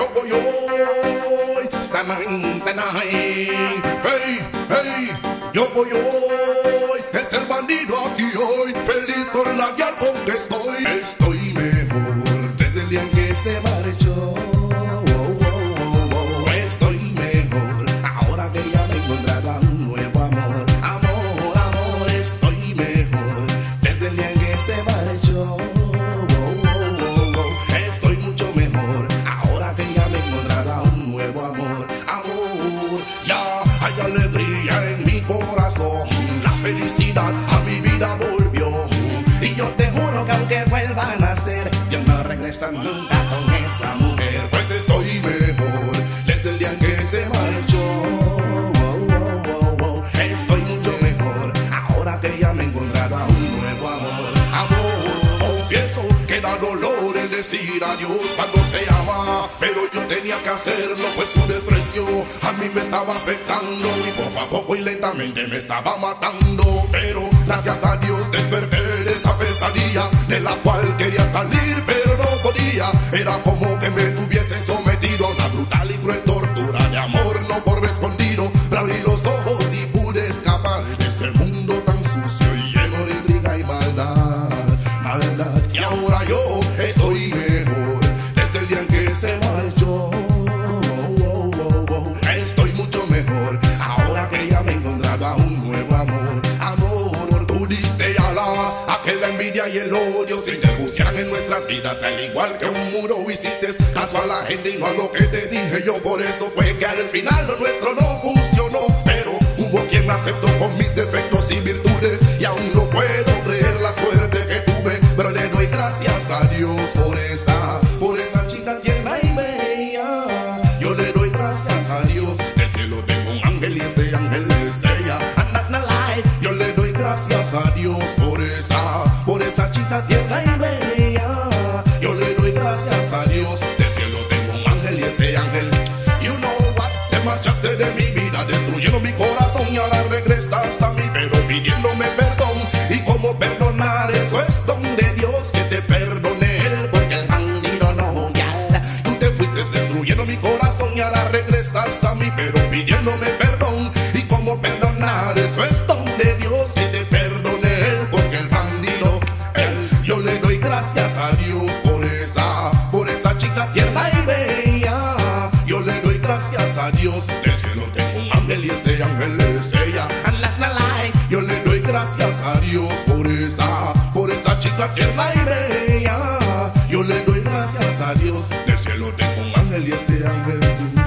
hey, es el bandido aquí hoy, feliz con la guía con que estoy. Estoy mejor desde el día en que se marchó. Estoy mejor ahora que ya me he encontrado a un nuevo amor. Amor, estoy mejor desde el día en que se marchó. Estoy mucho mejor ahora que ya me he encontrado a un nuevo amor. Ya hay alegría en mi corazón, la felicidad a mi vida volvió. Y yo te juro que aunque vuelva a nacer, yo no regreso nunca con esa mujer. Pues estoy mejor desde el día en que se marchó. Estoy mucho mejor ahora que ya me he encontrado a un nuevo amor. Confieso que da dolor el decir adiós cuando se ama, pero yo tenía que hacerlo, pues su desprecio a mí me estaba afectando y poco a poco y lentamente me estaba matando. Pero gracias a Dios desperté de esa pesadilla de la cual quería salir pero no podía. Era como que me tuviese sometido a una brutal y cruel tortura de amor no correspondido. Pero abrí los ojos y pude escapar de este mundo tan sucio y lleno de intriga y maldad. Y ahora yo estoy mejor desde el día en que se marchó. Estoy mucho mejor ahora que ya me he encontrado a un nuevo amor. Amor, tú diste alas a que la envidia y el odio se interpusieran en nuestras vidas. Al igual que un muro hiciste caso a la gente y no a lo que te dije yo. Por eso fue que al final lo nuestro no funcionó. Pero hubo quien me aceptó con mis defectos y virtudes, y aún no puedo creer la suerte que tuve. Pero le doy gracias a Dios por esa chica tierna y bella. Yo le doy gracias a Dios, del cielo tengo un ángel y ese ángel es ella. And that's not lie. Yo le doy gracias a Dios por esa chica tierna y bella. Yo le doy gracias a Dios, del cielo tengo un ángel y ese ángel. You know what, te marchaste de mi vida, destruyendo mi corazón y ahora regresas a mí, pero pidiéndome perdón. Y cómo perdonar, eso es don de Dios, que te perdone él, porque el bandido no ya. Tú te fuiste destruyendo mi corazón y ahora regresas a mí, pero pidiéndome perdón. Y cómo perdonar, eso es don de Dios, que te perdone él, porque el bandido él. Yo le doy gracias a Dios por esa chica tierna y bella. Yo le doy gracias a Dios, del cielo tengo un ángel y ese ángel es ella. And that's not lie. Yo le doy gracias a Dios por esa chica tierna y bella. Yo le doy gracias a Dios, del cielo tengo un ángel y ese ángel.